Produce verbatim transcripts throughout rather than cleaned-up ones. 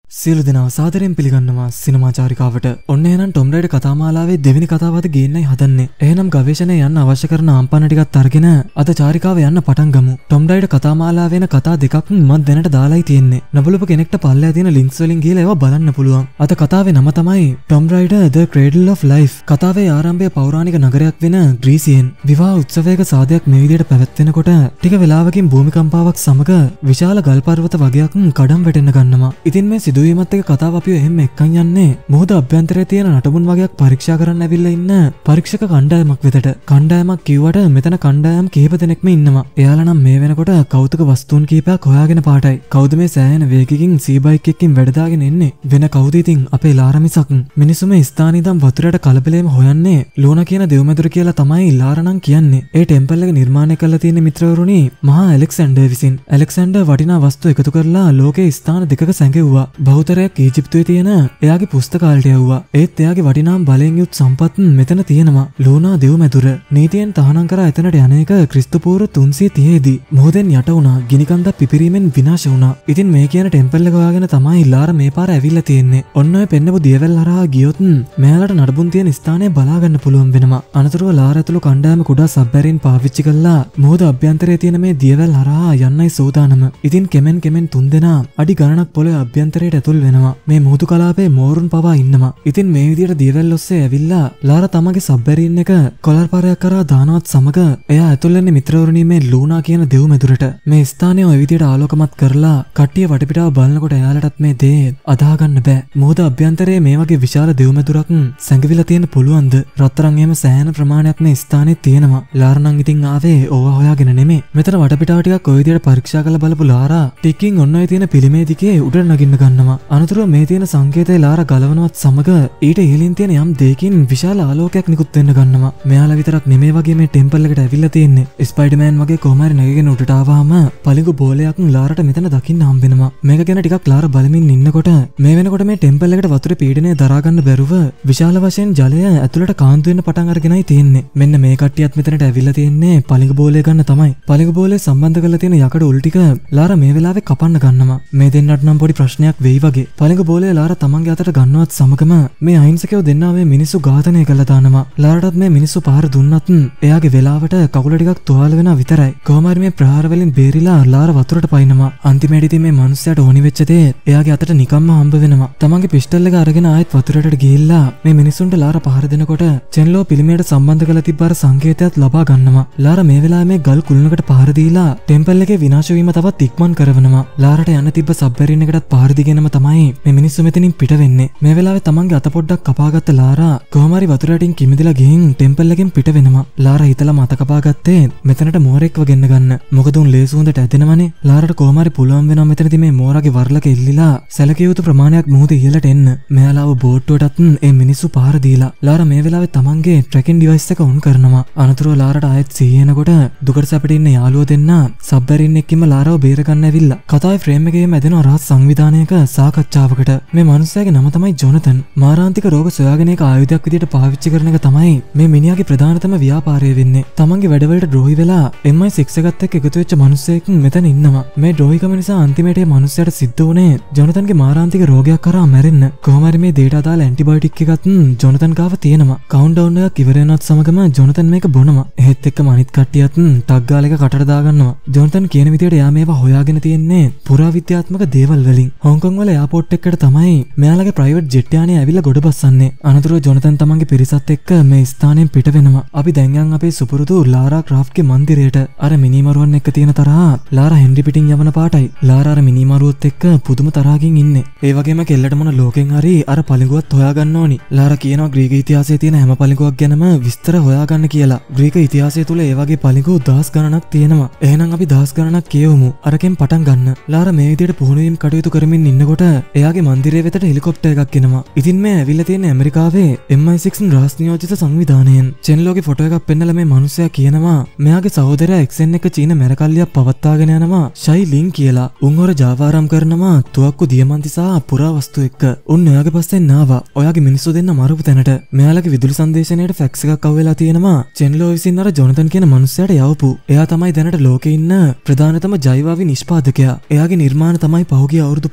සියලු දෙනාව සාදරයෙන් පිළිගන්නවා සිනමා චාරිකාවට. ඔන්න එහෙනම් ටොම් රයිඩර් කතාමාලාවේ දෙවෙනි කතාවද ගේන්නයි හදන්නේ. එහෙනම් ගවේෂණය යන්න අවශ්‍ය කරන ආම්පන්න ටිකත් අරගෙන අද චාරිකාව යන්න පටන් ගමු. ටොම් රයිඩර් කතාමාලාවේ වෙන කතා දෙකක් මම දැනට දාලායි තියෙන්නේ. නොබලපු කෙනෙක්ට පල්ලෙහා තියෙන ලින්ක්ස් වලින් ගිහලා ඒවා බලන්න පුළුවන්. අද කතාවේ නම තමයි Tomb Raider The Cradle of Life. කතාවේ ආරම්භය පෞරාණික නගරයක් වෙන ග්‍රීසියෙන්. විවාහ උත්සවයක සාදයක් මේ විදිහට පැවැත්වෙනකොට ටික වෙලාවකින් භූමිකම්පාවක් සමග විශාල ගල් පර්වත වගයක් කඩම් වැටෙන්න ගන්නවා. ඉතින් මේ සිදුවීමත් එක්ක කතාව අපිව එහෙම එක්කන් යන්නේ මොහොත අභ්‍යන්තරයේ තියෙන නටබුන් වගේක් පරීක්ෂා කරන්න ඇවිල්ලා ඉන්න පරීක්ෂක කණ්ඩායමක් වෙතට. කණ්ඩායමක් කිව්වට මෙතන කණ්ඩායම් කිහිප දෙනෙක්ම ඉන්නවා. එයාලා නම් මේ වෙනකොට කෞතුක වස්තුන් කීපයක් හොයාගෙන පාටයි. කවුද මේ සෑහෙන වේගකින් සී බයික් එකකින් වැඩදාගෙන එන්නේ? වෙන කවුද ඉතින්? අපේ ලාරා මිසක්. මිනිස්සු මේ ස්ථානේ ඉඳන් වතුරට කලබලෙම හොයන්නේ ලෝනා කියන දෙව්මැදුර කියලා තමයි ලාරා නම් කියන්නේ. ඒ ටෙම්පල් එක නිර්මාණය කරලා තියෙන මිත්‍රවරුනි මහා ඇලෙක්සැන්ඩර් විසින්. ඇලෙක්සැන්ඩර් වටිනා වස්තු එකතු කරලා ලෝකේ ස්ථාන දෙකක සැඟෙව්වා. බහුතරයක් ඊජිප්තුවේ තියෙන එයාගේ පුස්තකාලයට යවුවා. ඒත් එයාගේ වටිනාම බලෙන් යුත් සම්පත් මෙතන තියෙනවා. ලෝනා දෙව්මැදුර නීතියෙන් තහනම් කරා එතනට යන එක ක්‍රිස්තු පූර්ව තුන්සිය තිහේ දී මොහොතෙන් යට වුණා. ගිනිකන්දක් පිපිරීමෙන් විනාශ වුණා. ඉතින් මේ කියන ටෙම්පල් එක හොයාගෙන තමයි ලාරා මේ පාර ඇවිල්ලා තියෙන්නේ. ඔන්න ඔය පෙන්නපු දියවැල් හරහා ගියොත් මෙයාලට නඩබුන් තියෙන ස්ථානය බලා ගන්න පුළුවන් වෙනවා. අනතුරුව ලාරා ඇතුළු කණ්ඩායම කුඩා සබ්මැරින් පාවිච්චි කළා මොහොත අභ්‍යන්තරයේ තියෙන මේ දියවැල් හරහා යන්නයි සූදානම. ඉතින් කෙමෙන් කෙමෙන් තුන්දෙනා අඩි ගණනක් පොළොවේ අභ්‍යන්තරයට ඇතුල් වෙනවා. මේ මුහුදු කලාපේ මෝරුන් පවා ඉන්නවා. ඉතින් මේ විදිහට දියවැල් ඔස්සේ ඇවිල්ලා ලාරා තමගේ සබ්මැරින් එක කොලර් පාරයක් කරා දානවත් සමග එයා ඇතුල් වෙන්නේ මිත්‍රවරුනි මේ ලූනා කියන දෙව්මැදුරට. මේ ස්ථානය ඔය විදිහට ආලෝකමත් කරලා කට්ටිය වටපිටාව බලනකොට එයාලටත් මේ දේ අදාහ ගන්න බෑ. මුහුද අභ්‍යන්තරයේ මේ වගේ විශාල දෙව්මැදුරක් සැඟවිලා තියෙන පුළුවන්ද? රත්තරන් එහෙම සෑහෙන ප්‍රමාණයක් මේ ස්ථානේ තියෙනවා. ලාරා නම් ඉතින් ආවේ ඕවා හොයාගෙන නෙමෙයි. මෙතන වටපිටාව ටිකක් ඔය විදිහට පරීක්ෂා කරලා බලපු ලාරා ටිකින් ඔන්න ඔය තියෙන පිළිමේ දිගේ උඩට නගින්න ගන්නවා. අනතුරුව මේ තියෙන සංකේතය ලාරා ගලවනවත් සමග ඊට ඉහළින් තියෙන යම් දෙයකින් විශාල ආලෝකයක් නිකුත් වෙන්න ගන්නවා. මෙයාලා විතරක් නෙමෙයි වගේ මේ ටෙම්පල් එකට ඇවිල්ලා තියෙන්නේ. ස්පයිඩර්මෑන් වගේ කොහොම හරි නැගගෙන උඩට ආවම පලිඟු බෝලයක් ලාරාට මෙතන දකින්න හම්බ වෙනවා. මේක ගැන ටිකක් ලාරා බලමින් ඉන්නකොට මේ වෙනකොට මේ ටෙම්පල් එකට වතුරේ පීඩනය දරා ගන්න බැරුව විශාල වශයෙන් ජලය ඇතුළට කාන්දු වෙන්න පටන් අරගෙනයි තියෙන්නේ. මෙන්න මේ කට්ටියත් මෙතනට ඇවිල්ලා තියෙන්නේ පලිඟු බෝලය ගන්න තමයි. පලිඟු බෝලේ සම්බන්ධ කරලා තියෙන යකඩ උල් ටික ලාරා මේ වෙලාවේ කපන්න ගන්නවා. මේ දෙන්නට නම් පොඩි ප්‍රශ්නයක් වෙයි වගේ. පලිඟු බෝලේ ලාරා තමන්ගේ අතට ගන්නවත් සමගම මේ අහිංසකයෝ දෙන්නා මේ මිනිස්සු ඝාතනය කළා දානවා. ලාරාටත් මේ මිනිස්සු පහර දුන්නත් එයාගේ වෙලාවට කකුල ටිකක් තුවාල වෙනා විතරයි. කොහොම හරි මේ ප්‍රහාර වලින් බේරිලා ලාරා වතුරට පයින්නවා. අන්තිමේට ඉතින් මේ මිනිස්සයාට ඕනි වෙච්ච දේ එයාගේ අතට නිකම්ම හම්බ වෙනවා. තමන්ගේ පිස්ටල් එක අරගෙන ආයෙත් වතුරට ගිහිල්ලා මේ මිනිස්සුන්ට ලාරා පහර දෙනකොට චෙන්ලෝ පිළිමයට සම්බන්ධ කරලා තිබ්බ අර සංකේතයත් ලබා ගන්නවා. ලාරා මේ වෙලාවේ මේ ගල් කුළුණකට පහර දීලා ටෙම්පල් එකේ විනාශ වීම තවත් ඉක්මන් කරවනවා. ලාරාට යන්න තිබ්බ සබ්මැරින් එකටත් පහර දීගෙනම තමයි මේ මිනිස්සු මෙතනින් පිට වෙන්නේ. මේ වෙලාවේ තමන්ගේ අත පොඩ්ඩක් කපාගත්ත ලාරා කොහොම හරි වතුරටින් කිමිදලා ගිහින් ටෙම්පල් එකෙන් පිට වෙනවා. ලාරා හිතලා මත කපාගත්තේ මෙතනට මෝරෙක්ව ගෙන්න ගන්න. මොකද උන් ලේසු හොඳට ඇදෙනවනේ. ලාරාට කොහොම හරි පුළුවන් වෙනවා මෙතනදී මේ මෝරාගේ වර්ලක එල්ලිලා සැලකිය යුතු ප්‍රමාණයක් මුහුද ඉහළට එන්න. මෙයාලාව බෝට්ටුවටත් ඒ මිනිස්සු පහර දීලා ලාරා මේ වෙලාවේ තමන්ගේ ට්‍රැකින් ඩිවයිස් එක ඔන් කරනවා. අනතුරුව ලාරාට ආයෙත් සිහිය එනකොට දුකට සැපට ඉන්න යාළුවෝ දෙන්න සබ්මැරින් එකකින්ම ලාරාව බේර ගන්න ඇවිල්ලා කතාවේ ෆ්‍රේම් එකේම ඇදෙන රහස් සංවිධානයක සාකච්ඡාවකට. මේ මිනිස්සයාගේ නම තමයි ජොනතන්. මාරාන්තික රෝග සොයාගෙන ඒක ආයුධයක් විදියට පාවිච්චි කරන එක තමයි මේ මිනිහාගේ ප්‍රධානතම ව්‍යාපාරය වෙන්නේ. තමන්ගේ වැඩවලට ද්‍රෝහි වෙලා එම් ආයි සික්ස් එකත් එක්ක එකතු වෙච්ච මිනිස්සෙක් මෙතන ඉන්නවා. මේ ද්‍රෝහිකම නිසා අන්තිමේට මේ මිනිස්සයාට සිද්ධ වුණේ ජොනතන්ගේ මාරාන්තික රෝගයක් කරා මැරෙන්න. කොහොම හරි මේ දේට අදාළ ඇන්ටිබයොටික් එකත් ජොනතන් ගාව තියෙනවා. කවුන්ට්ඩවුන් එකක් ඉවර වෙනවත් සමගම ජොනතන් මේක බොනවා. එහෙත් එක්කම අනිත් කට්ටියත් ටග් ගාලා එක කටට දාගන්නවා. ජොනතන් කියන විදියට එයා මේවා හොයාගෙන තියෙන්නේ පුරාවිද්‍යාත්මක දේවල් වලින්. හොංකොං වල එයාපෝට් එකකට තමයි මෙයාලගේ ප්‍රයිවට් ජෙට් යානය ඇවිල්ලා ගොඩ බස්සන්නේ. අනතුරුව ජොනතන් තමන්ගේ පිරිසත් එක්ක මේ ස්ථානයෙන් පිට වෙනවා. අපි දැන් යන් අපේ සුපුරුදු ලාරා ක්‍රාෆ්ට්ගේ මන්දිරයට. අර මිනිමරුවන් එක්ක තියෙන තරහ ලාරා හෙන්රි පිටින් යවන පාටයි. ලාරා අර මිනිමරුවත් එක්ක පුදුම තරහකින් ඉන්නේ. ඒ වගේම කෙල්ලට මොන ලෝකෙන් හරි අර පලිඟුවත් හොයාගන්න ඕනි. ලාරා කියනවා ග්‍රීක ඉතිහාසයේ තියෙන හැම පලිඟුවක් ගැනම විස්තර හොයාගන්න කියලා. ග්‍රීක ඉතිහාසය තුල ඒ වගේ පලිඟු දහස් ගණනක් තියෙනවා. එහෙනම් අපි දහස් ගණනක් කියවමු. අරකින් පටන් ගන්න. ලාරා මේ විදියට පුහුණුවීම් කටයුතු කරමින් ඉන්නකොට එයාගේ මන්දිරය වෙතට හෙලිකොප්ටර් එකක් එනවා. ඉතින් මේ ඇවිල්ලා තියෙන ඇමරිකාවේ එම් ආයි සික්ස් රහස් නියෝජිත සංවිධානයෙන් චෙන්ලෝගේ ෆොටෝ එකක් පෙන්නලා මේ මිනිස්සයා කියනවා මෙයාගේ සහෝදරයා එක්සෙන් එක චීන මැරකල්ලියක් පවත්වාගෙන යනවා ෂයි ලින් කියලා. උන් හොර ජාවාරම් කරනවා තුවක්කු දියමන්ති සහ පුරාවස්තු එක්ක. උන් ඔයාගේ පස්සෙන් ආවා. ඔයාගේ මිනිස්සු දෙන්න මරපු තැනට. මෙයාලගේ විදුලි සංදේශනයේට ෆැක්ස් එකක් අවුලා තියෙනවා. චෙන්ලෝ විසින් අර ජොනතන් කියන මිනිස්සයාට යවපු. එයා තමයි දැනට ලෝකේ ඉන්න ප්‍රධානතම ජෛවාවි නිෂ්පාදකයා. එයාගේ නිර්මාණ තමයි පහුගිය අවුරුදු පහළොව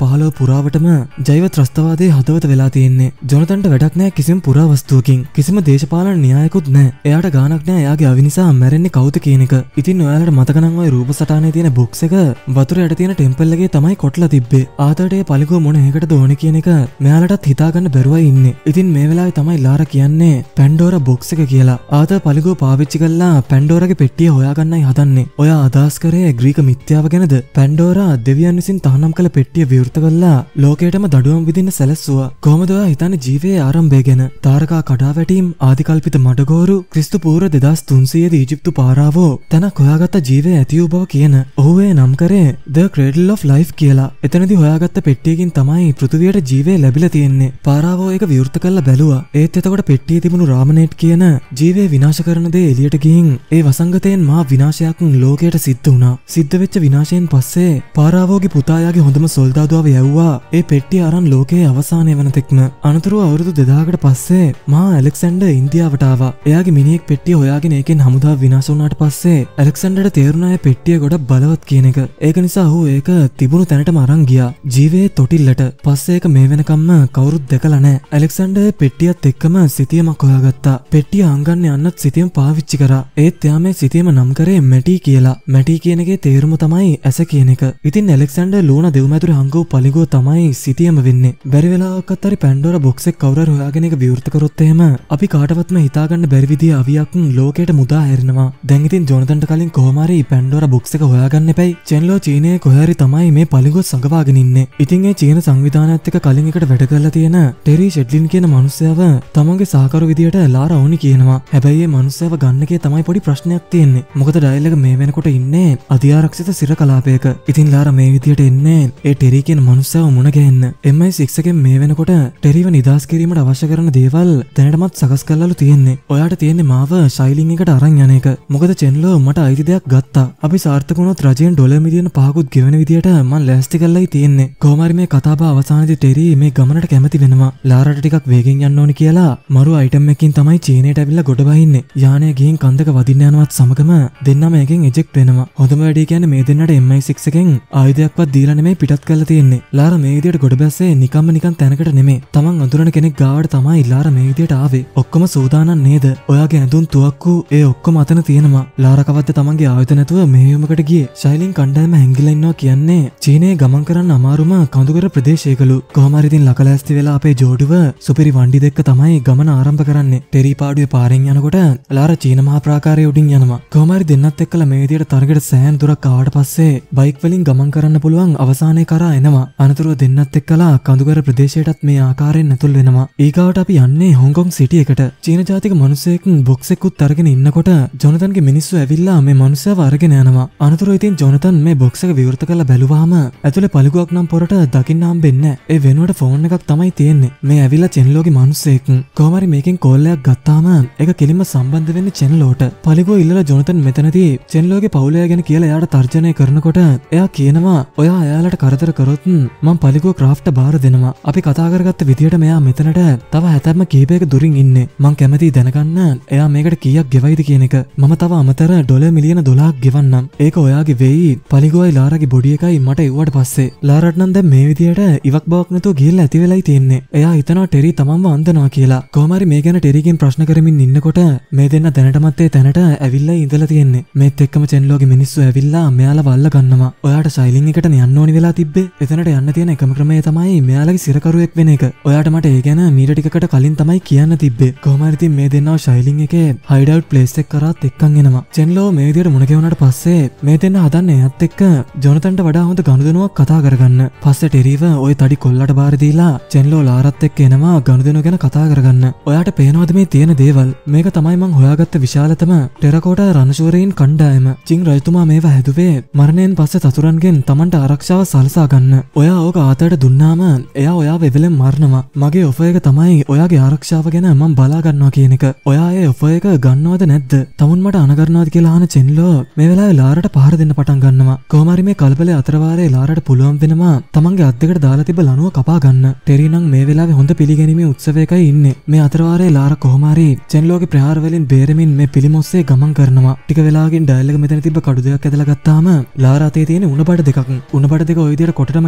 පුරාවටම ජෛව ත්‍රස්තවාදයේ හදවත වෙලා තියෙන්නේ. ජොනතන්ට වැඩක් නැහැ කිසිම පුරාවස්තුවකින්. කිසිම දේශපාලන න්‍යායකුත් නැහැ. එයාට ගාණක් නැහැ එයාගේ අවි නිසා මැරෙන්නේ කවුද කියන එක. ඉතින් ඔයාලට මතක නම් ওই රූප සටහනේ තියෙන බොක්ස් එක වතුර යට තියෙන ටෙම්පල් එකේ තමයි කොටලා තිබ්බේ. ආතට ඒ පලිගුව මොන එකටද ඕනේ කියන එක මෙයාලටත් හිතාගන්න බැරුවයි ඉන්නේ. ඉතින් මේ වෙලාවේ තමයි ලාරා කියන්නේ පැන්ඩෝරා බොක්ස් එක කියලා. ආත පලිගුව පාවිච්චි කරලා පැන්ඩෝරාගේ පෙට්ටිය හොයාගන්නයි හදන්නේ. ඔයා අදහස් කරේ ග්‍රීක මිත්‍යාව ගැනද? පැන්ඩෝරා දෙවියන් විසින් තහනම් කළ පෙට්ටිය විවෘත කරලා ලෝකයටම දඩුවම් විදින්න සැලැස්සුවා. කොහොමද ඔයා හිතන්නේ ජීවයේ ආරම්භය ගැන? තාරකා කඩාවැටීම්, ආදිකල්පිත මඩගෝරු, ක්‍රිස්තු පූර්ව දෙදාස් තුන්සීය දී ඊජිප්තු පාරාවෝ තැනක් හොයාගත්ත ජීවයේ ඇති වූ බව කියන. ඔහු ඒ නම් කරේ The Cradle of Life කියලා. එතනදී හොයාගත්ත පෙට්ටියකින් තමයි පෘථිවියට ජීවය ලැබිලා තියෙන්නේ. පාරාවෝ ඒක විවෘත කරලා බැලුවා. ඒත් එතකොට පෙට්ටියේ තිබුණු රාමනේට් කියන ජීවය විනාශ කරන දේ එළියට ගිහින් ඒ වසංගතයෙන් මහා විනාශයක් ලෝකයට සිද්ධ වුණා. සිද්ධ වෙච්ච විනාශයෙන් පස්සේ පාරාවෝගේ පුතායාගේ හොඳම සොල්දාදුවව යැව්වා ඒ පෙට්ටිය අරන් ලෝකයේ අවසානය වන තෙක්ම. අනතුරුව අවුරුදු දෙදාහකට පස්සේ මහා ඇලෙක්සැන්ඩර් ඉන්දියාවට ආවා. එයාගේ මිනිහෙක් පෙට්ටිය හොයාගෙන ඒකෙන් හමුදාව විනාශ වුණාට පස්සේ ඇලෙක්සැන්ඩර්ට තේරුණා ඒ පෙට්ටිය ගොඩක් බලවත් කියන එක. ඒක නිසා ඔහු ඒක තිබුණු තැනටම අරන් ගියා. ජීවයේ තොටිල්ලට. පස්සේ ඒක මේ වෙනකම්ම කවුරුත් දැකලා නැහැ. ඇලෙක්සැන්ඩර් පෙට්ටියත් එක්කම සිතියමක් හොයාගත්තා. පෙට්ටිය අංගන්න යන්නත් සිතියම පාවිච්චි කරා. ඒත් එයා මේ සිතියම නම් කරේ මැටි කියලා. මැටි කියන එකේ තේරුම තමයි ඇස කියන එක. ඉතින් ඇලෙක්සැන්ඩර් ලූනා දෙව්මැදුරේ හංගව පලිගුව තමයි සිතියම වෙන්නේ. බැරි වෙලාවකත් හරි පැන්ඩෝරා බොක්ස් එක කවුරු හරි හොයාගෙන ඒක විවෘත කරොත් එහෙම අපි කාටවත්ම හිතාගන්න බැරි විදිහේ අවියක් ලෝකයට මුදා හැරෙනවා. දැන් ඉතින් ජොනතන්ට කලින් කොහොම හරි පැන්ඩෝරා බොක්ස් එක හොයාගන්න එපයි. චෙන්ලෝ චීනයේ කොහේ හරි තමයි මේ පලිගුව සංගවාගෙන ඉන්නේ. ඉතින් ඒ චීන සංවිධානයත් එක්ක කලින් එකට වැඩ කරලා තියෙන ටෙරි ෂෙඩ්ලින් කියන මනුස්සයව තමන්ගේ සහකරු විදියට ලාරා ඕනි කියනවා. හැබැයි මේ මනුස්සයව ගන්න එකේ තමයි පොඩි ප්‍රශ්නයක් තියෙන්නේ. මොකද ඩයල් එක මේ වෙනකොට ඉන්නේ අධිආරක්ෂිත සිර කලාපයක. ඉතින් ලාරා මේ විදියට එන්නේ ඒ ටෙරි කියන මනුස්සයව මුණ ගැහෙන්න. එම් ආයි සික්ස් එකෙන් මේ වෙනකොට ටෙරිව නිදාස් කිරීමට අවශ්‍ය කරන දේවල් දැනටමත් සකස් කරලාලු තියෙන්නේ. ඔයාට තියෙන්නේ මාව ශෛලින් එකට අරන් යන එක. මොකද චෙන්ලෝ මට අයිති දෙයක් ගත්තා. අපි සාර්ථක වුණොත් රජයෙන් ඩොලර් මිලියන පහකුත් ගෙවන විදියට මම ලෑස්ති කරලායි තියෙන්නේ. කොහොම හරි මේ කතාබහ අවසානයේදී ටෙරි මේ ගමනට කැමති වෙනවා. ලාරාට ටිකක් වේගෙන් යන්න ඕනි කියලා මරු අයිටම් එකකින් තමයි චීනයට ඇවිල්ලා ගොඩ බහින්නේ. යානය ගිහින් කන්දක වදින්න යනවත් සමගම දෙන්නම එකෙන් එජෙක්ට් වෙනවා. හොඳම වැඩේ කියන්නේ මේ දෙන්නට එම් ආයි සික්ස් එකෙන් ආයුධයක්වත් දීලා නෙමෙයි පිටත් කරලා තියෙන්නේ. ලාරා මේ විදියට ගොඩ බැස්සේ නිකම්ම නිකන් තැනකට නෙමෙයි. තමන් අඳුරන කෙනෙක් ගාවට තමයි ලාරා මේ විදියට ආවේ. ඔක්කොම සූදානම් නේද? ඔයාගේ ඇඳුම් තුවක්කු ඒ ඔක්කොම අතන තියෙනවා. ලාරා කවද්ද තමන්ගේ ආයුධ නැතුව මෙහෙයුමකට ගියේ. ශෛලින් කණ්ඩායම හැංගිලා ඉන්නවා කියන්නේ චීනයේ ගමන් කරන්න අමාරුම කඳුකර ප්‍රදේශයකලු. කොහොම හරි ඉතින් ලකලෑස්ති වෙලා අපේ ජෝඩුව සුපිරි වණ්ඩි දෙක තමයි ගමන ආරම්භ කරන්නේ. ටෙරි පාඩුවේ පාරෙන් යනකොට ලාරා චීන මහා ප්‍රාකාරයේ උඩින් යනවා. කොහොම හරි දෙන්නත් එක්කලා මේ විදියට තරගෙට සෑහෙන දුරක් ආවට පස්සේ බයික් වලින් ගමන් කරන්න පුළුවන් අවසානයේ කරා එනවා. අනතුරුව දෙන්නත් එක්කලා කඳුකර ප්‍රදේශයටත් මේ ආකාරයෙන් ඇතුල් වෙනවා. ඊගාවට අපි යන්නේ හොංකොං සිටි එකට. චීන ජාතික මිනිසෙක් බොක්ස් එකකුත් අරගෙන ඉන්නකොට ජොනතන්ගේ මිනිස්සු ඇවිල්ලා මේ මිනිස්සව අරගෙන යනවා. අනතුරුව ඉතින් ජොනතන් මේ බොක්ස් එක විවෘත කරලා බැලුවාම ඇතුලේ පලිගුවක් නම් පොරට දකින්න හම්බෙන්නේ නැහැ. ඒ වෙනුවට ෆෝන් එකක් තමයි තියෙන්නේ. මේ ඇවිල්ලා චෙන්ලෝගේ මිනිස්සෙක්. කොහොම හරි මේකෙන් කෝල් එකක් ගත්තාම ඒක කෙලින්ම සම්බන්ධ වෙන්නේ චෙන්ලෝට. පලිගුව ඉල්ලලා ජොනතන් මෙතනදී චෙන්ලෝගේ පවුලය ගැන කියලා එයාට තර්ජනය කරනකොට එයා කියනවා ඔයා එයාලට කරදර කරොත් මම පලිගුව ක්‍රාෆ්ට් බාර දෙනවා. අපි කතා කරගත්ත විදියට මෙයා මෙතනට තව හැතැම්ම කීපයක දුරින් ඉන්නේ. මං කැමතියි දැනගන්න එයා මේකට කීයක් ගෙවයිද කියන එක. මම තව අමතර ඩොලර් මිලියන දොළහක් ගෙවන්නම්. ඒක ඔයාගේ වෙයි. පලිගුවයි ලාරාගේ බොඩි එකයි මට එව්වට පස්සේ. ලාරාට නම් දැන් මේ විදියට ඉවක් බවක් නැතුව ගිහිල්ලා ඇති වෙලයි තියෙන්නේ. එයා හිතනවා ටෙරි තමන්ව අන්දනවා කියලා. කොහොම හරි මේ ගැන ටෙරිගෙන් ප්‍රශ්න කරමින් ඉන්නකොට මේ දෙන්න දැනටමත් ඒ තැනට ඇවිල්ලා ඉඳලා තියෙන්නේ. මේත් එක්කම චෙන්ලෝගේ මිනිස්සු ඇවිල්ලා මෙයාලා වල්ල ගන්නවා. ඔයාට ශෛලින් එකට යන්න ඕනි වෙලා තිබ්බේ. එතනට යන්න තියෙන එකම ක්‍රමය තමයි මෙයාලගේ සිරකරුවෙක් වෙන එක. ඔයාට මට ඒ ගැන මීට ටිකකට කලින් තමයි කියන්න තිබ්බේ. කොහොම හරි ඉතින් මේ දෙන්නව ශෛලින් එකේ හයිඩ් අවුට් ප්ලේස් එක කරාත් එක්කන් එනවා. චෙන්ලෝ මේ විදියට මුණ ගැහුණාට පස්සේ මේ දෙන්න හදන්නේ එයත් එක්ක ජොනතන්ට වඩා හොඳ ගනුදෙනුවක් කතා කරගන්න. පස්සේ ටෙරිව ওই තඩි කොල්ලට බාර දීලා චෙන්ලෝ ලාරත් එක්ක එනවා ගනුදෙනුව ගැන කතා කරගන්න. ඔයාට පේනවද මේ තියෙන දේවල්? මේක තමයි මං හොයාගත්ත විශාලතම ටෙරකෝටා රණශූරයින් කණ්ඩායම. චින් රජතුමා මේව හැදුවේ මරණයෙන් පස්සේ සතුරන්ගෙන් තමන්ට ආරක්ෂාව සලසා ගන්න. ඔයා ඕක ආතයට දුන්නාම එයා ඔයාව එවෙලෙන් මරනවා. මගේ ඔෆර් එක තමයි ඔයාගේ ආරක්ෂාව ගැන මම බලා ගන්නවා කියන එක. ඔයා ඒ ඔෆර් එක ගන්නවද නැද්ද? තමුන් මට අනගරනවද කියලා අහන චෙන්ලෝ මේ වෙලාවේ ලාරට පහර දෙන්න පටන් ගන්නවා. කොහොම හරි මේ කලබලේ අතරවාරේ ලාරට පුළුවන් වෙනවා තමන්ගේ අත් දෙකට දාලා තිබ්බ ලණුව කපා ගන්න. ටෙරි නම් මේ වෙලාවේ හොඳ පිළිගැනීමේ උත්සවයකයි ඉන්නේ. මේ අතරවාරේ ලාර කොහොම හරි චෙන්ලෝගේ ප්‍රහාර වලින් බේරෙමින් මේ පිළිමොස්සේ ගමන් කරනවා. ටික වෙලාවකින් ඩයල් එක මෙතන තිබ්බ කඩු දෙකක් ඇදලා ගත්තාම ලාර අතේ තියෙන උණ බඩ දෙකක්. උණ බඩ දෙක ওই විදියට කොටටම කැපුණාට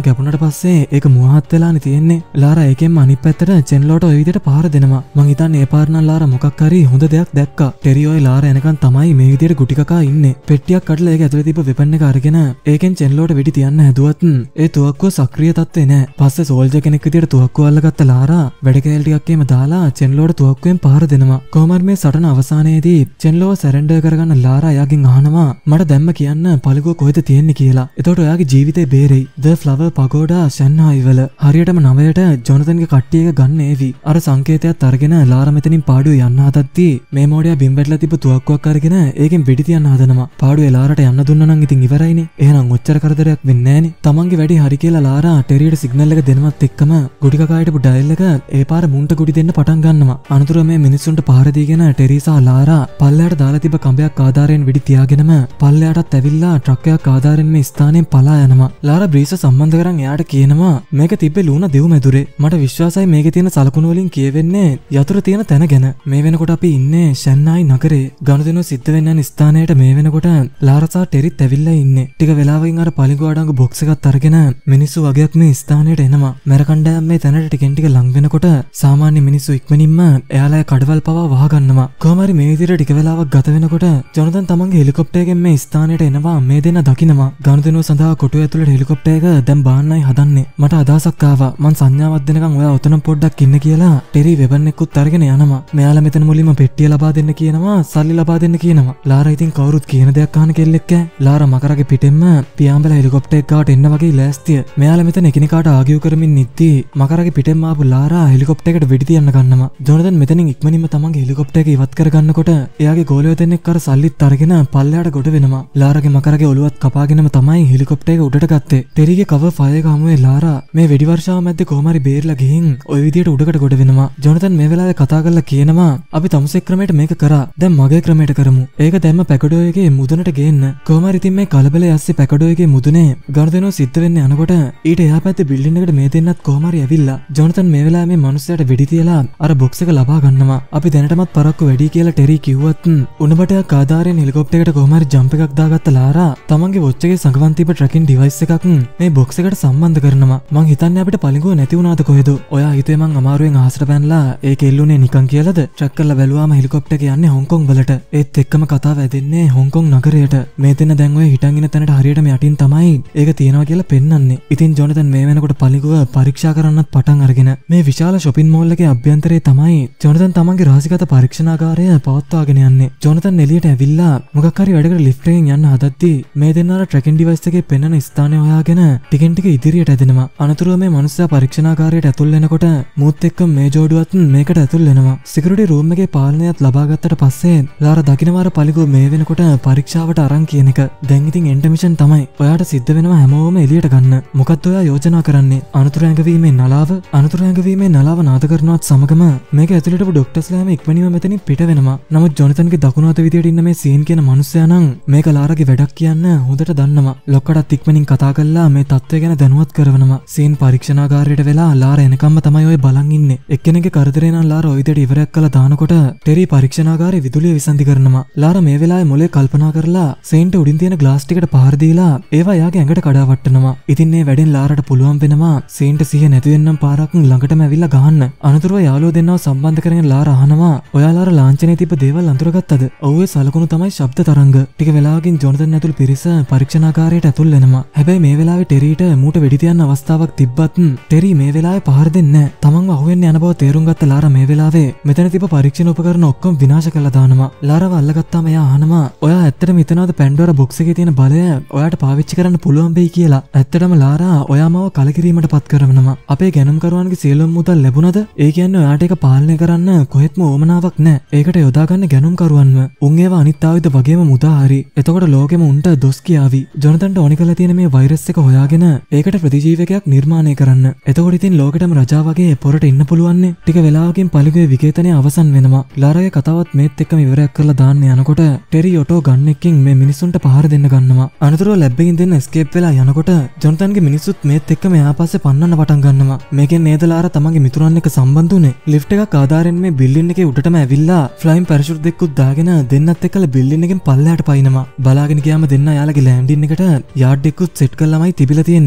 පස්සේ ඒක මුවහත් වෙලානේ තියෙන්නේ. ලාරා ඒකෙන්ම අනිත් පැත්තට චෙන්ලෝට ඔය විදිහට පාර දෙනවා. මං හිතන්නේ ඒ පාර නම් ලාරා මොකක් හරි හොඳ දෙයක් දැක්කා. ටෙරි ඔය ලාරා එනකන් තමයි මේ විදිහට ගුටි කකා ඉන්නේ. පෙට්ටියක් කඩලා ඒක ඇතුලේ තිබ්බ වෙපන් එක අරගෙන ඒකෙන් චෙන්ලෝට වෙඩි තියන්න හැදුවත් ඒ තුවක්කුව සක්‍රිය තත්ත්වේ නෑ. පස්සේ සෝල්ජර් කෙනෙක් විදිහට තුවක්කුව අල්ලගත්ත ලාරා වැඩ කෑල් ටිකක් එහෙම දාලා චෙන්ලෝට තුවක්කුවෙන් පාර දෙනවා. කොහොමද මේ සටන අවසානයේදී චෙන්ලෝව සරෙන්ඩර් කරගන්න ලාරා එයාගෙන් අහනවා මට දැම්ම කියන්න පළකුව කොහෙද තියෙන්නේ කියලා. එතකොට ඔයාගේ ජීවිතේ බේරෙයි. The Flower Pagoda ෂන්හායි වල හරියටම නවයට ජොනතන්ගේ කට්ටිය එක ගන්න ඒවි. අර සංකේතයත් අරගෙන ලාරා මෙතනින් පාඩුවේ යන්න හදද්දී මේ මොඩියා බිම් වැටලා තිබ්බ තුවක්කුවක් අරගෙන ඒකෙන් වෙඩි තියන්න හදනවා. පාඩුවේ ලාරාට යන්න දුන්නා නම් ඉතින් ඉවරයිනේ. එහෙනම් ඔච්චර කරදරයක් වෙන්නේ නෑනේ. තමන්ගේ වැඩි හරි කියලා ලාරා ටෙරියට සිග්නල් එක දෙනවත් එක්කම ගුටි කකා හිටපු ඩයල් එක ඒ පාර මුන්ට ගුටි දෙන්න පටන් ගන්නවා. අනතුරුව මේ මිනිස්සුන්ට පාර දීගෙන ටෙරිසා ලාරා පල්ලයට දාලා තිබ්බ කඹයක් ආධාරයෙන් වෙඩි තියාගෙනම පල්ලයටත් ඇවිල්ලා ට්‍රක් එකක් ආධාරයෙන් මේ ස්ථානයෙන් පලා යනවා. ලාරා බ්‍රීස සම්බන්ධ කරන් එයාට කියනවා මේක තිබ්බේ ලුණා දෙව් මැදුරේ. මට විශ්වාසයි මේකේ තියෙන සලකුණු වලින් කියවෙන්නේ යතුරු තියෙන තැන ගැන. මේ වෙනකොට අපි ඉන්නේ ෂන්හායි නගරේ. ගනුදෙනුව සිද්ධ වෙන්න යන ස්ථානයට මේ වෙනකොට ලාරා සහ ටෙරිත් ඇවිල්ලා ඉන්නේ. ටික වෙලාවකින් අර පලිඟු අඩංගු බොක්ස් එකක් අරගෙන මිනිස්සු වගේක් මේ ස්ථානයට එනවා. මැර කණ්ඩායම් මේ තැනට ටිකෙන් ටික ලං වෙනකොට සාමාන්‍ය මිනිස්සු ඉක්මනින්ම එයාලා කඩවල් පවා වහගන්නවා. කොහොම හරි මේ විදිහට ටික වෙලාවක් ගත වෙනකොට ජොනතන් තමන්ගේ හෙලිකොප්ටර් එකෙන් මේ ස්ථානයට එනවා. මේ දෙන්න දකිනවා. ගනුදෙනුව සඳහා කොටුව ඇතුළේ හෙලිකොප්ටර් එක දැන් බාන්නයි හදන්නේ. මට අදහසක් ආවා. මං සංඥාවක් දෙනකන් ඔයා ඔතන පොඩ්ඩක් ඉන්න කියලා ටෙරි වෙබන් එක්කුත් අරගෙන යනවා. මෙයාලා මෙතන මුලින්ම පෙට්ටිය ලබා දෙන්න කියනවා. සල්ලි ලබා දෙන්න කියනවා. ලාරා ඉතින් කවුරුත් කියන දෙයක් අහන කෙල්ලෙක් ඈ. ලාරා මකරගේ පිටෙන්ම පියාඹලා හෙලිකොප්ටර් එක ගාවට එන්න වගේ ලෑස්තිය. මෙයාලා මෙතන එකිනෙකාට ආගියු කරමින් ඉද්දී මකරගේ පිටෙන්ම ආපු ලාරා හෙලිකොප්ටර් එකට වෙඩි තියන්න ගන්නවා. ජොනතන් මෙතනින් ඉක්මනින්ම තමන්ගේ හෙලිකොප්ටර් එක ඉවත් කරගන්නකොට එයාගේ ගෝලයෝ දෙන්නෙක් අර සල්ලිත් අරගෙන පල්ලයට ගොඩ වෙනවා. ලාරාගේ මකරගේ ඔළුවත් කපාගෙනම තමයි හෙලිකොප්ටර් එක උඩට ගත්තේ. ටෙරිගේ කවර් ෆයර් එක හමුවේ ලාරා මේ වෙඩි වර්ෂාව මැද්දේ කොහොම හරි බේරලා ගිහින් ওই විදියට උඩකට ගොඩ වෙනවා. ජොනතන් මේ වෙලාවේ කතා කරලා කියනවා අපි තමුසේ ක්‍රමයට මේක කරා. දැන් මගේ ක්‍රමයට කරමු. ඒක දැම්ම පැකඩෝ එකේ මුදුනට ගේන්න. කොහොම හරි ඉතින් මේ කලබලේ ඇස්සේ පැකඩෝ එකේ මුදුනේ ගනුදෙනුව සිද්ධ වෙන්න යනකොට ඊට එහා පැත්තේ බිල්ඩින් එකට මේ දෙන්නත් කොහොම හරි ඇවිල්ලා ජොනතන් මේ වෙලාවේ මේ මිනිස්සයාට වෙඩි තියලා අර බොක්ස් එක ලබා ගන්නවා. අපි දැනටමත් පරක්කු වැඩි කියලා ටෙරි කිව්වත් උණබටයක් ආධාරයෙන් හෙලිකොප්ටර් එකට කොහොම හරි ජම්ප් එකක් දාගත්ත ලාරා තමන්ගේ වොච් එකේ සංගවන් තිබ්බ ට්‍රැකින් ඩිවයිස් එකක් මේ බොක්ස් එකට සම්බන්ධ කරනවා. මං හිතන්නේ අපිට පලිඟුව නැති වුණාද කොහෙද? ඔයා හිතුවේ මං අමාරුවෙන් අහසට පැනලා ඒක එල්ලුනේ නිකන් කියලාද? ට්‍රැක් කරලා බැලුවාම හෙලිකොප්ටර් එක යන්නේ හොංකොං වලට. ඒත් එක්කම කතාව ඇදෙන්නේ හොංකොං නගරයට. මේ දෙන්න දැන් ඔය හිටන් ඉන්න තැනට හරියටම යටින් තමයි ඒක තියනවා කියලා පෙන්වන්නේ. ඉතින් ජොනතන් මේ වෙනකොට පලිඟුව පරීක්ෂා කරන්නත් පටන් අරගෙන මේ විශාල shopping mall එකේ අභ්‍යන්තරයේ තමයි ජොනතන් තමන්ගේ රහසිගත පරීක්ෂණාගාරය පවත්වාගෙන යන්නේ. ජොනතන් එළියට ඇවිල්ලා මොකක් හරි වැඩකට ලිෆ්ට් එකෙන් යන්න හදද්දී මේ දෙන්නාට ට්‍රැකින් ඩිවයිස් එකේ පෙන්වන ස්ථානය හොයාගෙන ටිකෙන් ටික ඉදිරියට ඇදෙනවා. අනතුරුව මේ මනුස්සයා පරීක්ෂණාගාරයට ඇතුල් වෙනකොට මූත් එක්ක මේ ජෝඩුවත් මේකට ඇතුල් වෙනවා. සිකියුරිටි රූම් එකේ පාලනයත් ලබා ගත්තට පස්සේ ලාරා දකින්නවාර පලිඟුව මේ වෙනකොට පරීක්ෂාවට අරන් කියන එක. දැන් ඉතින් එන්ටමිෂන් තමයි. ඔයාට සිද්ධ වෙනවා හැමෝම එළියට ගන්න. මොකද්ද ඔයා යෝජනා කරන්නේ? අනතුරු ඇඟවීමේ නලාව අනතුරු ඇඟවීමේ නලාව නාද කරනවත් සමගම මේක ඇතුළටම ඩොක්ටර්ස්ලාම ඉක්මනින්ම මෙතනින් පිට වෙනවා. නමුත් ජොනතන්ගේ දකුණු අත විදියට ඉන්න මේ සීන් කියන මනුස්සයා නම් මේක ලාරාගේ වැඩක් කියන්න හොඳට දන්නවා. ලොක්කටත් ඉක්මනින් කතා කරලා මේ තත්ත්වය ගැන දැනුවත් කරවනවා. සීන් පරීක්ෂණාගාරයට වෙලා ලාරා එනකම්ම තමයි ඔය බලන් ඉන්නේ. එක්කෙනෙක්ගේ කරදරේ නම් ලාරා ඔය විදියට ඉවරයක් කළා දානකොට ටෙරි පරීක්ෂණාගාරේ විදුලිය විසන්ධි කරනවා. ලාරා මේ වෙලාවේ මොලේ කල්පනා කරලා සීන්ට උඩින් තියෙන ග්ලාස් ටිකට පහර දීලා ඒවා යාගේ ඇඟට කඩා වට්ටනවා. ඉතින් මේ වැඩෙන් ලාරාට පුළුවන් වෙනවා සීන්ට සිහිය නැති වෙන්නම් පාරක් ළඟටම ඇවිල්ලා ගහන්න. අනතුරුව යාළුවෝ දෙන්නව සම්බන්ධ කරගෙන ලාරා අහනවා ඔයාලාර ලාංඡනයේ තිබ්බ දේවල් අඳුරගත්තද? ඔව් ඒ සලකුණු තමයි ශබ්ද තරංග. ටික වෙලාවකින් ජොනතන් ඇතුළු පිරිස පරීක්ෂණාගාරයට ඇතුල් වෙනවා. හැබැයි මේ වෙලාවේ ටෙරීට මූට වෙඩි තියන්න අවස්ථාවක් තිබ්බත් ටෙරි මේ වෙලාවේ පහර දෙන්නේ නැහැ. තමන්ව අහුවෙන්න යන බව තේරුම් ගත්ත ලාරා මේ වෙලාවේ මෙතන තිබ්බ පරීක්ෂණ උපකරණ ඔක්කොම විනාශ කරලා දානවා. ලාරාව අල්ලගත්තාම එයා අහනවා ඔයා ඇත්තටම හිතනවද පැන්ඩෝරා බොක්ස් එකේ තියෙන බලය ඔයාට පාවිච්චි කරන්න පුළුවන් වෙයි කියලා? ඇත්තටම ලාරා ඔයාමව කලකිරීමට පත් කරනවා. අපේ ගැනුම්කරුවන්ගේ සියලුම මුදල් ලැබුණද? ඒ කියන්නේ ඔයාට ඒක පාලනය කරන්න කොහෙත්ම ඕමනාවක් නැහැ. ඒකට යොදා ගන්න ගැනුම්කරුවන්ව. උන් ඒවා අනිත් ආයුධ වගේම මුදා හරි. එතකොට ලෝකෙම උන්ට දොස් කියාවි. ජොනතන්ට ඕනි කරලා තියෙන මේ වෛරස් එක හොයාගෙන ඒකට ප්‍රතිජීවකයක් නිර්මාණය කරන්න. එතකොට ඉතින් ලෝකෙටම රජා වගේ පොරට ඉන්න පුළුවන්නේ. ටික වෙලාවකින් පලිඟුවේ විකේතනය අවසන් වෙනවා. ලාරාගේ කතාවත් මේත් එක්කම ඉවරයක් කරලා දාන්න යනකොට ටෙරි ඔටෝ ගන් එකකින් මේ මිනිසුන්ට පහර දෙන්න ගන්නවා. අනතුරුව ලැබ් එකකින් දෙන්න එස්කේප් වෙලා යනකොට ජොනතන්ගේ මිනිස්සුත් මේත් එක්කම එහා පස්සේ පන්නන්න පටන් ගන්නවා. මේකෙන් නේද ලාරා තමන්ගේ මිතුරන් එක්ක සම්බන්ධ වුනේ. ලිෆ්ට් එකක් ආධාරයෙන් මේ බිල්ඩින් එකේ උඩටම ඇවිල්ලා ෆ්ලයින් පැරෂූට් දෙකකුත් දාගෙන දෙන්නත් එක්කලා බිල්ඩින් එකෙන් පල්ලෙහාට පයින්නවා. බලාගෙන ගියාම දෙන්න යාළගේ ලෑන්ඩින් එකට යාඩ් එකකුත් සෙට් කරලාමයි තිබිලා තියෙන්නේ. කොහොම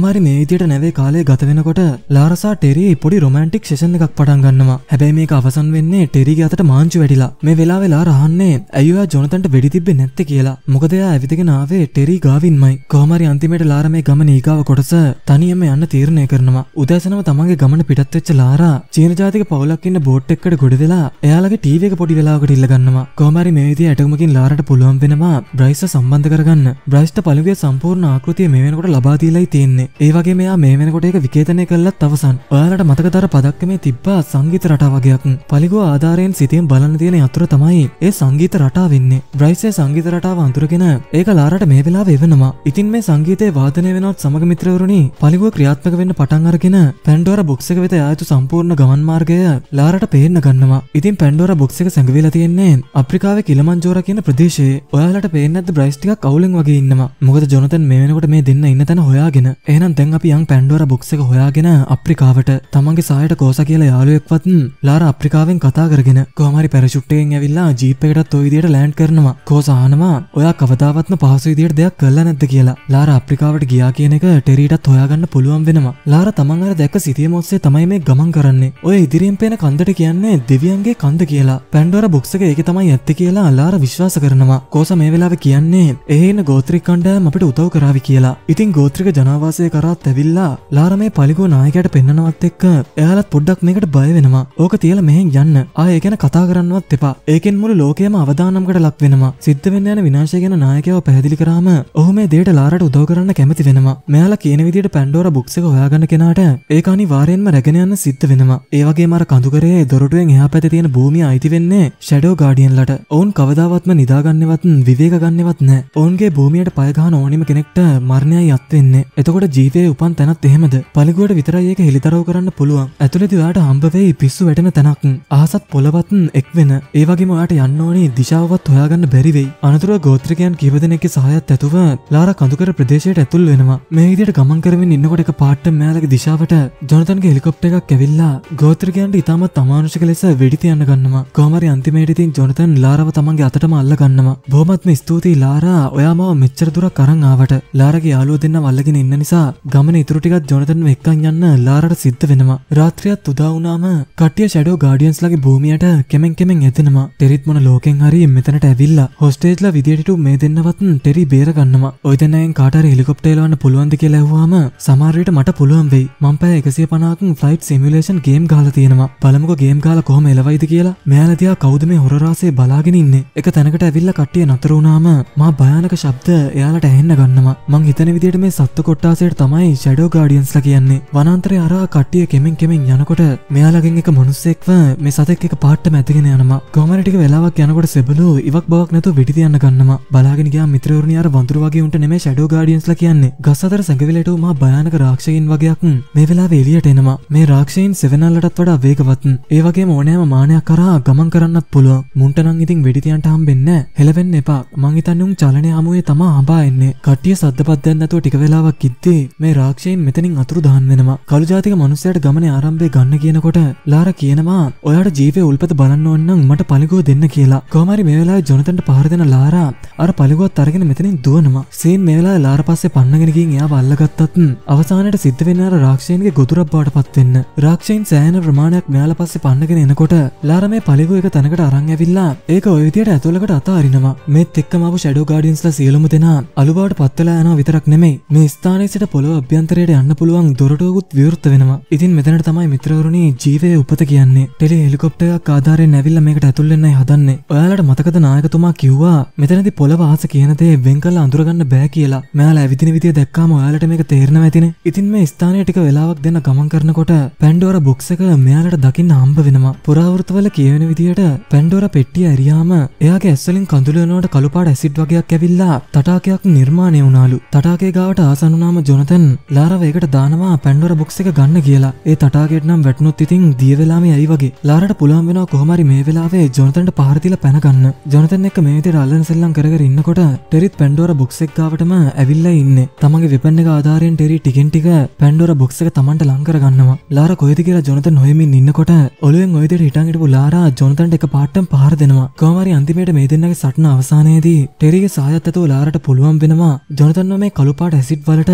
කොහොමරි මේ විදියට නැවේ කාලේ ගත වෙනකොට ලාරසා ටෙරි පොඩි රොමැන්ටික් සෙෂන් එකක් පටන් ගන්නවා. හැබැයි මේක අවසන් වෙන්නේ ටෙරිගේ අතට මාංචු වැටිලා. මේ වෙලාවේ ලාරා අහන්නේ ඇයි ඔයා ජොනතන්ට වෙඩි තිබ්බේ නැත්තේ කියලා. මොකද එයා ඇවිදගෙන ආවේ ටෙරි ගාවින්මයි. කොහොමරි අන්තිමේට ලාරා මේ ගමන ඊගාව කොටස තනියම යන්න තීරණය කරනවා. උදෑසනම තමන්ගේ ගමන පිටත් වෙච්ච ලාරා චීන ජාතික පවුලක් ඉන්න බෝට් එකකට ගොඩ වෙලා එයාලගේ ටීවී එක පොඩි වෙලාවකට ඉල්ල ගන්නවා. කොහොමරි මේ විදිය ඇටගමකින් ලාරාට පුළුවන් වෙනවා බ්‍රයිස්ව සම්බන්ධ කරගන්න. බ්‍රයිස්ට පළවෙනි සම්පූර්ණ ආකෘතිය මේ වෙනකොට ලබා දීලායි තියෙන්නේ. ඒ වගේම එයා මේ වෙනකොට ඒක විකේතනය කළත් අවසන්. ඔයාලට මතකතර පදක්කමේ තිබ්බා සංගීත රටාව වගේක්. පලිගෝ ආධාරයෙන් සිතින් බලන්න තියෙන යතුරු තමයි ඒ සංගීත රටාව වෙන්නේ. බ්‍රයිස්ගේ සංගීත රටාව අඳුරගෙන ඒක ලාරාට මේ වෙලාවේ එවනවා. ඉතින් මේ සංගීතයේ වාදනය වෙනවත් සමග මිත්‍රවරුනි පලිගෝ ක්‍රියාත්මක වෙන්න පටන් අරගෙන පැන්ඩෝරා බොක්ස් එක වෙත ආයතු සම්පූර්ණ ගමන් මාර්ගය ලාරාට පේන්න ගන්නවා. ඉතින් පැන්ඩෝරා බොක්ස් එක සැඟවිලා තියෙන්නේ අප්‍රිකාවේ කිලිමන්ජාරෝ කියන ප්‍රදේශයේ. ඔයාලට පේන්නේ නැද්ද බ්‍රයිස් ටිකක් අවුලෙන් වගේ ඉන්නවා. මොකද ජොනතන් මේ වෙනකොට මේ දෙන්න ඉන්න තැන හොයාගෙන. එහෙනම් දැන් අපි යන් පැන්ඩෝරා බොක්ස් එක හොයාගෙන අප්‍රිකාවට තමන්ගේ සායට කෝසා කියලා යාළුවෙක්වත් ලාරා අප්‍රිකාවෙන් කතා කරගෙන කොහොමරි පැරෂුට් එකෙන් ඇවිල්ලා ජීප් එකටත් ওই විදියට ලෑන්ඩ් කරනවා. කෝසා අහනවා ඔයා කවදාවත්ම පහසු විදියට දෙයක් කළා නැද්ද කියලා. ලාරා අප්‍රිකාවට ගියා කියන එක ටෙරිටත් හොයාගන්න පුළුවන් වෙනවා. ලාරා තමන් අර දැක්ක සිතියම ඔස්සේ තමයි මේ ගමන් කරන්නේ. ඔය ඉදිරියෙන් පේන කන්දට කියන්නේ දෙවියන්ගේ කන්ද කියලා. පැන්ඩෝරා බොක්ස් එක ඒකේ තමයි ඇත්තේ කියලා ලාරා විශ්වාස කරනවා. කෝසා මේ වෙලාවේ කියන්නේ එහෙ ඉන්න ගෝත්‍රික කණ්ඩායම අපිට උදව් කරાવી කියලා. ඉතින් ගෝත්‍රික ජනාවාසය කරාත් ඇවිල්ලා ලාරා මේ පලිගෝ නායකයාට පෙන්නනවත් එක්ක එයාලත් පොඩ්ඩක් මේකට බය වෙනවා. ඕක තියලා මෙහෙන් යන්න. ආයේ ඒ ගැන කතා කරන්නවත් එපා. ඒකෙන් මුළු ලෝකයම අවදානම්කට ලක් වෙනවා. සිද්ධ වෙන්න යන විනාශය ගැන නායකයව පැහැදිලි කරාම ඔහු මේ දෙයට ලාරාට උදව් කරන්න කැමති වෙනවා. මෙයාලා කියන විදියට පැන්ඩෝරා බොක්ස් එක හොයාගන්න කෙනාට ඒක අනිවාර්යෙන්ම රැගෙන යන්න සිද්ධ වෙනවා. ඒ වගේම අර කඳුකරේ දොරටුවෙන් එහා පැත්තේ තියෙන භූමිය අයිති වෙන්නේ ෂැඩෝ ගාඩියන්ලට. ඔවුන් කවදාවත්ම නිදා ගන්නවත් විවේක ගන්නවත් නැහැ. ඔවුන්ගේ භූමියට පය ගහන ඕනිම කෙනෙක්ට මරණයයි අත් වෙන්නේ. එතකොට ජීවයේ උපන් තැනත් එහෙමද? පලිගුවට විතරයි ඒක හෙලිතරව කරන්න පුළුවන්. ඇතුළේදී ඔයාට හම්බ වෙයි පිස්සු වැටෙන තැනක්. අහසත් පොළවත් එක් වෙන. ඒ වගේම ඔයාට යන්න ඕනි දිශාවවත් හොයාගන්න බැරි වෙයි. අනතුරුව ගෝත්‍රිකයන් කීප දෙනෙක්ගේ සහායත් ඇතුව ලාරා කඳුකර ප්‍රදේශයට ඇතුල් වෙනවා. මේ විදියට ගමන් කරමින් ඉන්නකොට එක පාට මෙයාලගේ දිශාවට ජොනතන්ගේ හෙලිකොප්ටර් එකක් ඇවිල්ලා ගෝත්‍රිකයන්ට ඉතාමත් අමානුෂික ලෙස වෙඩි තියන්න ගන්නවා. කොහොමරි අන්තිමේට ඉතින් ජොනතන් ලාරාව තමන්ගේ අතටම අල්ල ගන්නවා. බොහොමත්ම ස්තුතියි ලාරා ඔයා මාව මෙච්චර දුරක් අරන් ආවට. ලාරාගේ යාළුවෝ දෙන්නව අල්ලගෙන ඉන්න නිසා ගමන ඉතුරු ටිකක් ජොනතන්ව එක්කන් යන්න ලාරාට සිද්ධ වෙනවා. රාත්‍රියත් උදා වුණාම කට්ටිය ෂැඩෝ ගාඩියන්ස්ලාගේ භූමියට කෙමෙන් කෙමෙන් එතෙනවා. ටෙරිත් මොන ලෝකෙන් හරි මෙතනට ඇවිල්ලා හොස්ටේජ්ලා විදියට මේ දෙන්නවත් ටෙරි බේර ගන්නවා. ඔය දෙන්නගෙන් කාට හරි හෙලිකොප්ටර් එලවන්න පුළුවන්ද කියලා ඇහුවාම සමහර විට මට පුළුවන් වෙයි. මම පැය එකසිය පනහක් ෆ්ලයිට් සිමියුලේෂන් ගේම් ගහලා තියෙනවා. බලමුකෝ ගේම් ගහලා කොහොම එලවයිද කියලා. මෙයාලා තියා කවුද මේ හොරර් රාසේ බලාගෙන ඉන්නේ. එක තැනකට ඇවිල්ලා කට්ටිය නතර වුණාම මා භයානක ශබ්ද එයාලට ඇහෙන්න ගන්නවා. මං හිතන විදියට මේ සත්තු කොට්ටාසයට තමයි ෂැඩෝ ගාඩියන්ස්ලා කියන්නේ. වනාන්තරේ අරා කට්ටිය කෙමෙන් කෙමෙන් යනකොට මෙයාලගෙන් එක මිනිස්සෙක්ව මේ සතෙක් එක පාට්ටම ඇදගෙන යනවා. කොහොමරි ටික වෙලාවක් යනකොට සෙබළු ඉවක් බවක් නැතුව වෙඩි තියන්න ගන්නවා. බලාගෙන ගියා මිත්‍රවරුනි අර වඳුරු වගේ උන්ට නෙමෙයි ෂැඩෝ ගාඩියන්ස්ලා කියන්නේ. ගස් අතර සැඟවිලට මා භයානක රාක්ෂයන් වගේක් මේ වෙලාවේ එළියට එනවා. මේ රාක්ෂයන් සෙවනල්ලටත් වඩා වේගවත්. ඒ වගේම ඕනෑම මානයක් කරා ගමන් කරන්නත් පුළුවන්. මුන්ට නම් ඉතින් වෙඩි තියන්න හම්බෙන්නේ නැහැ. හෙලවෙන්න එපා. මං හිතන්නේ උන් චලනය හමුවේ තමා හඹා එන්නේ. කට්ටිය සද්දපත් දැන් නැතුව ටික වෙලාවක් ඉද්දී මේ රාක්ෂයන් මෙතනින් අතුරු දහන් වෙනවා. කළු ජාතික මිනිස්සයාට ගමනේ ආරම්භය ගන්න කියනකොට ලාරා කියනවා ඔයාට ජීවේ උල්පත බලන්න ඕන නම් මට පලිගුව දෙන්න කියලා. කොහොමරි මේ වෙලාවේ ජොනතන්ට පහර දෙන ලාරා අර පලිගුවත් අරගෙන මෙතනින් දුවනවා. සීන් මේ වෙලාවේ ලාරා පස්සේ පන්නගෙන ගිහින් එයාව අල්ලගත්තත් අවසානයේ සිද්ධ වෙන්නේ අර රාක්ෂයන්ගේ ගොදුරක් බවට පත් වෙන්න. රාක්ෂයන් සෑහෙන ප්‍රමාණයක් මෙයාලා පස්සේ පන්නගෙන එනකොට ලාරා මේ පලිගුව එක තැනකට අරන් ඇවිල්ලා ඒක ඔය විදියට ඇතුළකට අතාරිනවා. මේත් එක්කම ආපු ෂැඩෝ ගාඩියන්ස්ලා සියලුම දෙනා අලු බවට පත් වෙලා යනවා විතරක් නෙමෙයි මේ ස්ථානයේ සිට පොළොව අභ්‍යන්තරයට යන්න පුළුවන් දොරටුවකුත් විවෘත වෙනවා. ඉතින් මෙතනට තමයි මිත්‍රවරුනි ජීවයේ උපත කියන්නේ. ටෙලි හෙලිකොප්ටර් එකක් ආධාරයෙන් ඇවිල්ලා මේකට ඇතුල් වෙන්නයි හදන්නේ. ඔයාලට මතකද නායකතුමා කිව්වා මෙතනදී පොළව ආස කියන දේ වෙන් කරලා අඳුරගන්න බෑ කියලා. මෙයාලා ඇවිදින විදිය දැක්කාම ඔයාලට මේක තේරෙනවා ඇතිනේ. ඉතින් මේ ස්ථානයේ ටික වෙලාවක් දෙන්න ගමන් කරනකොට පැන්ඩෝරා බොක්ස් එක මෙයාලට දකින්න හම්බ වෙනවා. පුරාවෘත්තවල කියවෙන විදියට පැන්ඩෝරා පෙට්ටිය ඇරියාම එයාගේ ඇස් වලින් කඳුළු වෙනකොට කළු පාට ඇසිඩ් වගේක් ඇවිල්ලා තටාකයක් නිර්මාණය වුණාලු. තටාකේ ගාවට ආසන්න වුණාම ජොනතන් ලාරාව ඒකට දානවා පැන්ඩෝරා බොක්ස් එක ගන්න කියලා. ඒ තටාකයට නම් වැටුනොත් ඉතින් දිය වෙලාම යයි වගේ. ලාරාට පුළුවන් වෙනවා කොහොම හරි මේ වෙලාවේ ජොනතන්ට පහර දීලා පැන ගන්න. ජොනතන් එක්ක මේ විදිහට අල්ලන සෙල්ලම් කර කර ඉන්නකොට ටෙරිත් පැන්ඩෝරා බොක්ස් එක ගාවටම ඇවිල්ලා ඉන්නේ. තමන්ගේ වෙපන් එක ආධාරයෙන් ටෙරි ටිකෙන් ටික පැන්ඩෝරා බොක්ස් එක තමන්ට ලං කර ගන්නවා. ලාරා කොහෙද කියලා ජොනතන් හොයමින් ඉන්නකොට ඔළුවෙන් ඔය විදිහට හිටන් හිටපු ලාරා ජොනතන්ට එක පාටම පහර දෙනවා. කොහොම හරි අන්තිමේට මේ දෙන්නගේ සටන අවසානයේදී ටෙරිගේ සහායත් ඇතුව ලාරාට පුළුවන් වෙනවා ජොනතන්ව මේ කළු පාට ඇසිඩ් වලට අත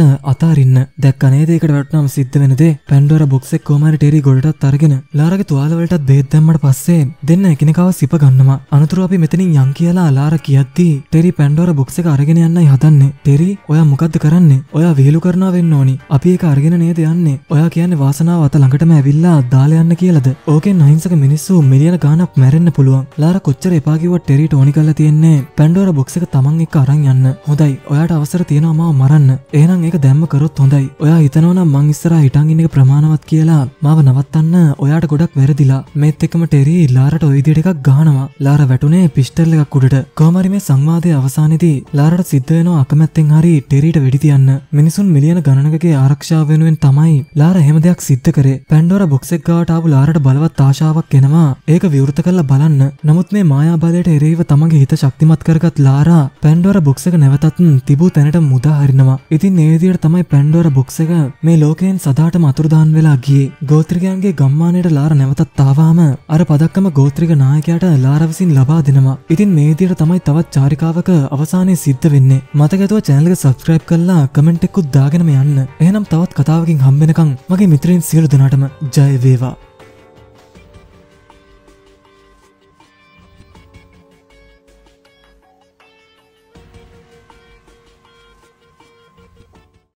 අතාරින්න. දැක්ක නේද ඒකට වැටුනම සිද්ධ වෙන දේ. පැන්ඩෝරා බොක්ස් එක කොහම හරි ටෙරි ගොඩටත් අරගෙන ලාරාගේ තුවාල වලටත් බෙහෙත් දැම්මට පස්සේ දෙන්න එකිනෙකාව සිප ගන්නවා. අනතුරු අපි මෙතනින් යන් කියලා ලාරා කියද්දී ටෙරි පැන්ඩෝරා බොක්ස් එක අරගෙන යන්නයි හදන්නේ. ටෙරි ඔයා මොකද්ද කරන්නේ? ඔයා විහිළු කරනවා වෙන්න ඕනි. අපි ඒක අරගෙන නේද යන්නේ. ඔයා කියන්නේ වාසනාව අත ළඟටම ඇවිල්ලා දාලා යන්න කියලාද? ඕකෙන් අහිංසක මිනිස්සු මිලියන ගාණක් මැරෙන්න පුළුවන්. ලාරා කොච්චර එපා කිව්වත් ටෙරිට ඕනි කරලා තියෙන්නේ පැන්ඩෝරා බොක්ස් එක තමන් එක්ක අරන් යන්න. හොඳයි. ඔයාට අවසර තියෙනවා මාව මරන්න. එහෙනම් ඒක දැම්ම කරොත් හොඳයි. ඔයා හිතනවා නම් මං ඉස්සරහා හිටන් ඉන්න එක ප්‍රමාණවත් කියලා මාව නවත්තන්න ඔයාට ගොඩක් වැරදිලා. මේත් එක්කම ටෙරි ලාරාට ওই විදියට එකක් ගහනවා. ලාරා වැටුනේ පිස්ටල් එකක් උඩට. කොහොම හරි මේ සංවාදයේ අවසානයේදී ලාරාට සිද්ධ වෙනවා අකමැත්තෙන් හරි ටෙරිට වෙඩි තියන්න. මිනිසුන් මිලියන ගණනකගේ ආරක්ෂාව වෙනුවෙන් තමයි ලාරා එහෙම දෙයක් සිද්ධ කරේ. පැන්ඩෝරා බොක්ස් එක ගාවට ආපු ලාරාට බලවත් ආශාවක් එනවා. ඒක විවෘත කරලා බලන්න. නමුත් මේ මායා බලයට එරෙහිව තමන්ගේ හිත ශක්තිමත් කරගත් ලාරා පැන්ඩෝරා බොක්ස් එක නැවතත් තිබූ තැනට මුදා හරිනවා. ඉතින් මේ විදියට තමයි පැන්ඩෝරා බොක්ස් එක මේ ලෝකයෙන් සදාටම අතුරුදහන් වෙලා ගියේ. ගෝත්‍රිකයන්ගේ ගම්මානයට ලාරා නැවතත් ආවම අර පදක්කම ගෝත්‍රික නායකයාට ලාරා විසින් ලබා දෙනවා. ඉතින් මේ විදියට තමයි තවත් චාරිකාවක අවසානයේ සිද්ධ වෙන්නේ. මතකතුව channel එක subscribe කරලා comment එකකුත් දාගෙනම යන්න. එහෙනම් තවත් කතාවකින් හම්බ වෙනකන් මගේ මිත්‍රයන් සියලු දෙනාටම ජය වේවා.